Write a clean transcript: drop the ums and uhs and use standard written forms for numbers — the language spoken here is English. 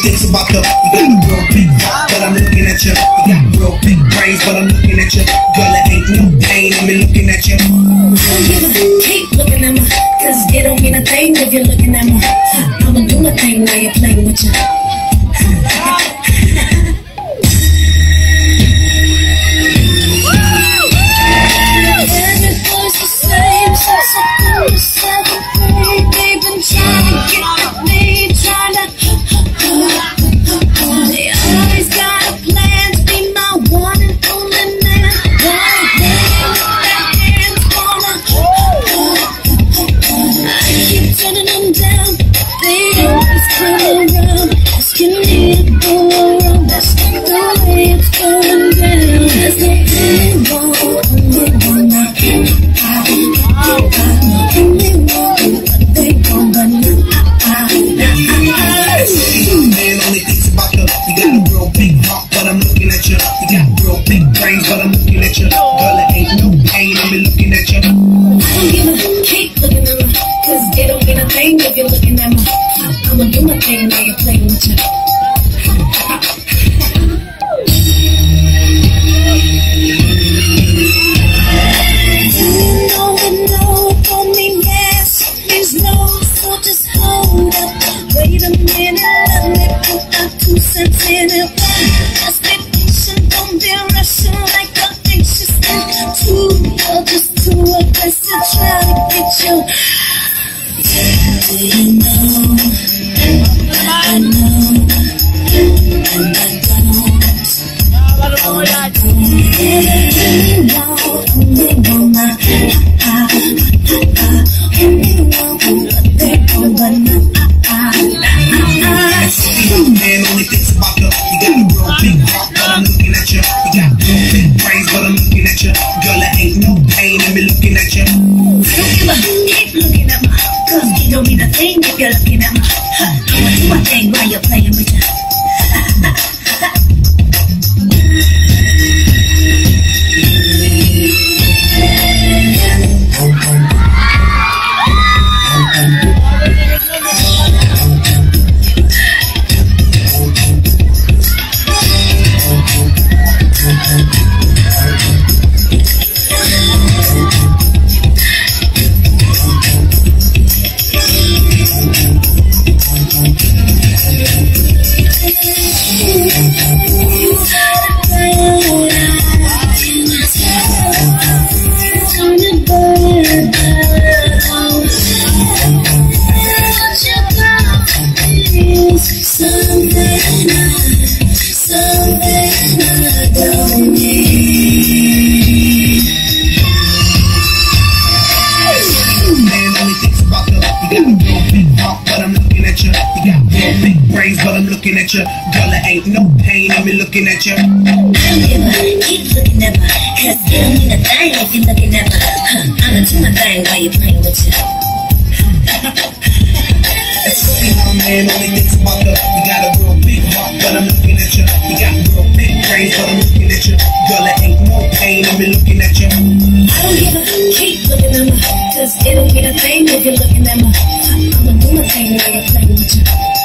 thinks about the, you got a real big heart, but I'm looking at you. You got real big brains, but I'm looking at you. Girl, it ain't no pain, I'm looking at you. Keep looking at me, cause it don't mean a thing if you're looking at me. I'ma do my thing while you're playing with you. But I'm looking at you. Girl, it ain't no pain, I'm looking at you. Keep looking at me, cause it don't mean a thing if you're looking at me. I'ma do my thing while you're playing with you. You know it, no, for me, yes, means no, so just hold up. Wait a minute, let me put our 2 cents in it. Just be patient, don't be rushing like a anxious thing. You're just too aggressive, try to get you. You know, I know, and I don't. Man only thinks about the, you got a real big heart, but I'm looking at you. You got real big brains, but I'm looking at you. Girl, it ain't no pain in me looking at you. Keep looking at me, cause it don't mean a thing if you're looking at me. I'ma do my thing while you're playing with you. But I'm looking at you. Girl, it ain't no pain in me looking at you. Keep looking at me, cause it don't mean a thing if you're looking at me. I'ma do my thing while you're playing with you. See, my man only thinks about the, you got a real big heart, but I'm looking at you. You got real big brains, but I'm looking at you. Girl, it ain't no pain in me looking at you. Keep looking at me, cause it don't mean a thing if you're looking at me. I'ma do my thing while you're playing with you.